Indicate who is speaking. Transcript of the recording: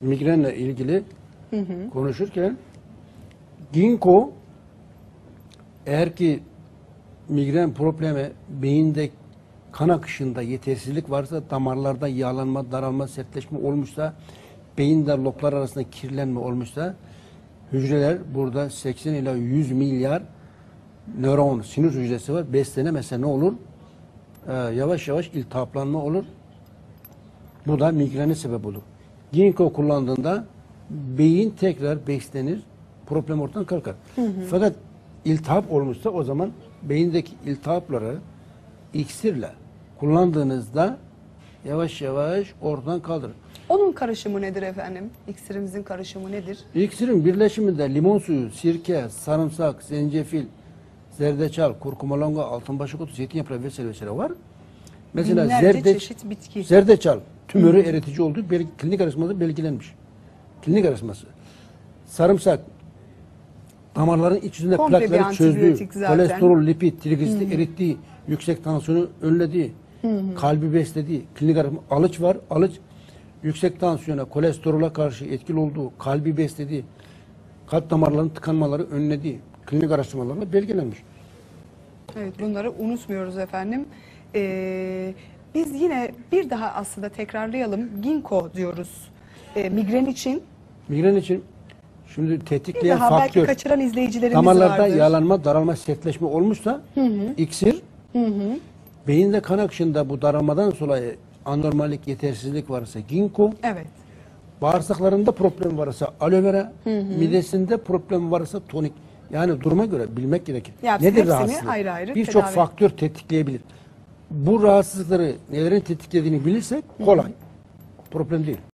Speaker 1: migrenle ilgili konuşurken ginkgo eğer ki migren problemi beyinde kan akışında yetersizlik varsa, damarlarda yağlanma, daralma, sertleşme olmuşsa, beyinde loblar arasında kirlenme olmuşsa, hücreler burada 80 ila 100 milyar nöron, sinir hücresi var. Beslenemezse ne olur? Yavaş yavaş iltihaplanma olur. Bu da migrene sebep olur. Ginkgo kullandığında beyin tekrar beslenir, problem ortadan kalkar. Fakat iltihap olmuşsa o zaman beyindeki iltihapları iksirle kullandığınızda yavaş yavaş oradan kaldırır.
Speaker 2: Onun karışımı nedir efendim? İksirimizin karışımı nedir?
Speaker 1: İksirin birleşiminde limon suyu, sirke, sarımsak, zencefil, zerdeçal, kurkumalonga, altınbaşak otu, zeytin yaprağı vesaire var. Mesela
Speaker 2: Binlerce çeşit bitki.
Speaker 1: zerdeçal tümörü eritici olduğu klinik araştırmada belgelenmiş. Klinik araştırması. Sarımsak damarların iç yüzünde
Speaker 2: Komple bir
Speaker 1: plakları çözdüğü,
Speaker 2: antibiyotik zaten.
Speaker 1: kolesterol, lipid, trigliserit erittiği, yüksek tansiyonu önlediği, kalbi beslediği, klinik araştırma, alıç var. Alıç yüksek tansiyona, kolesterola karşı etkili olduğu, kalbi beslediği, kalp damarlarının tıkanmaları önlediği klinik araştırmalarla belgelenmiş.
Speaker 2: Evet, bunları unutmuyoruz efendim. Biz yine bir daha aslında tekrarlayalım. Ginkgo diyoruz migren için.
Speaker 1: Migren için şimdi
Speaker 2: Bir
Speaker 1: tetikleyen
Speaker 2: daha belki
Speaker 1: faktör,
Speaker 2: kaçıran izleyicilerimiz
Speaker 1: damarlarda
Speaker 2: vardır.
Speaker 1: yağlanma, daralma, sertleşme olmuşsa iksir, beyinde kan akışında bu daralmadan dolayı anormallik, yetersizlik varsa ginkgo,
Speaker 2: Evet.
Speaker 1: bağırsaklarında problem varsa aloe vera, midesinde problem varsa tonik. Yani duruma göre bilmek gerekir.
Speaker 2: Ya
Speaker 1: Nedir
Speaker 2: hepsini
Speaker 1: rahatsızlık?
Speaker 2: ayrı ayrı
Speaker 1: Birçok
Speaker 2: tedavi.
Speaker 1: faktör tetikleyebilir. Bu rahatsızlıkları nelerin tetiklediğini bilirsek kolay. Problem değil.